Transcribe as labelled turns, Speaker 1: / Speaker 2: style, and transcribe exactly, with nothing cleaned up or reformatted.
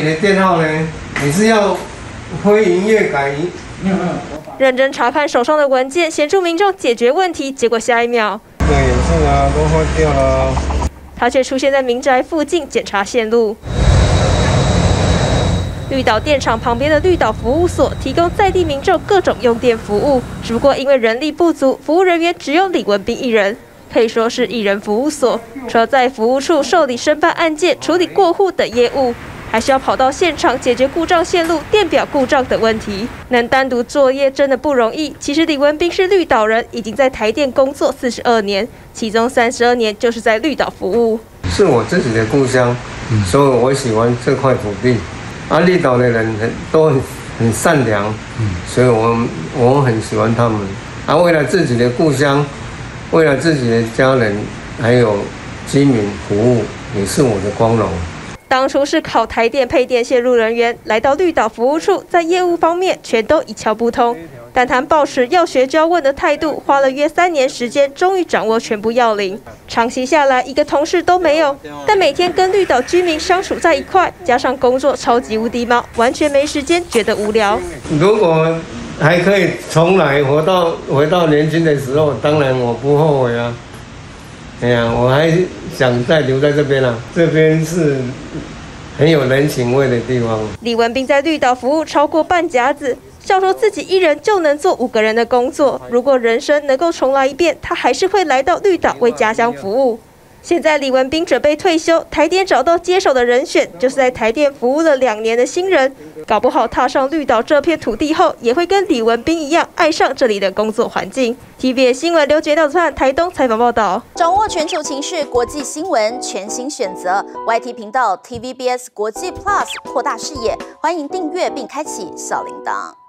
Speaker 1: 的电号呢？你是要非营业改营？没有没有。
Speaker 2: 认真查看手上的文件，协助民众解决问题，结果下一秒，
Speaker 1: 对，也是啊，都坏掉了。
Speaker 2: 他却出现在民宅附近检查线路。绿岛电厂旁边的绿岛服务所提供在地民众各种用电服务，只不过因为人力不足，服务人员只有李文斌一人，可以说是一人服务所。除了在服务处受理申办案件、处理过户等业务，还需要跑到现场解决故障线路、电表故障等问题。能单独作业真的不容易。其实李文斌是绿岛人，已经在台电工作四十二年，其中三十二年就是在绿岛服务。
Speaker 1: 是我自己的故乡，所以我喜欢这块土地。啊，绿岛的人很都很很善良，所以我我很喜欢他们。啊，为了自己的故乡，为了自己的家人，还有居民服务，也是我的光荣。
Speaker 2: 当初是考台电配电线路人员，来到绿岛服务处，在业务方面全都一窍不通。但他抱持要学就要问的态度，花了约三年时间，终于掌握全部要领。长期下来，一个同事都没有，但每天跟绿岛居民相处在一块，加上工作超级无敌忙，完全没时间觉得无聊。
Speaker 1: 如果还可以重来，回到回到年轻的时候，当然我不后悔啊。哎呀，我还想再留在这边啊，这边是很有人情味的地方。
Speaker 2: 李文斌在绿岛服务超过半甲子，笑说自己一人就能做五个人的工作。如果人生能够重来一遍，他还是会来到绿岛为家乡服务。现在李文斌准备退休，台电找到接手的人选，就是在台电服务了两年的新人。搞不好踏上绿岛这片土地后，也会跟李文斌一样爱上这里的工作环境。T V B S 新闻刘杰道灿台东采访报道。
Speaker 3: 掌握全球情势、国际新闻，全新选择 Y T 频道 T V B S 国际 Plus， 扩大视野。欢迎订阅并开启小铃铛。